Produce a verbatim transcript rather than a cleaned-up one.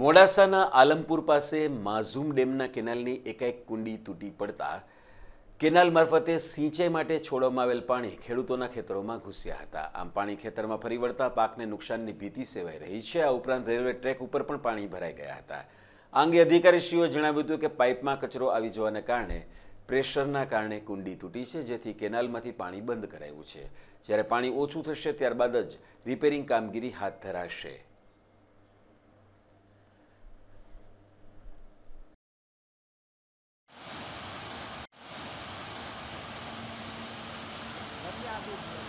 મોડાસાના આલમપુર પાસે માઝૂમ ડેમના કેનાલની એકાએક કુંડી તૂટી પડતા કેનાલ મારફતે સિંચાઈ માટે છોડવામાં આવેલ પાણી ખેડૂતોના ખેતરોમાં ઘૂસ્યા હતા। આમ પાણી ખેતરમાં ફરી વળતા પાકને નુકસાનની ભીતિ સેવાઈ રહી છે। આ ઉપરાંત રેલવે ટ્રેક ઉપર પણ પાણી ભરાઈ ગયા હતા। આ અંગે અધિકારીશ્રીઓએ જણાવ્યું હતું કે પાઇપમાં કચરો આવી જવાને કારણે પ્રેશરના કારણે કુંડી તૂટી છે, જેથી કેનાલમાંથી પાણી બંધ કરાયું છે। જ્યારે પાણી ઓછું થશે ત્યારબાદ જ રિપેરિંગ કામગીરી હાથ ધરાશે। નથી આપી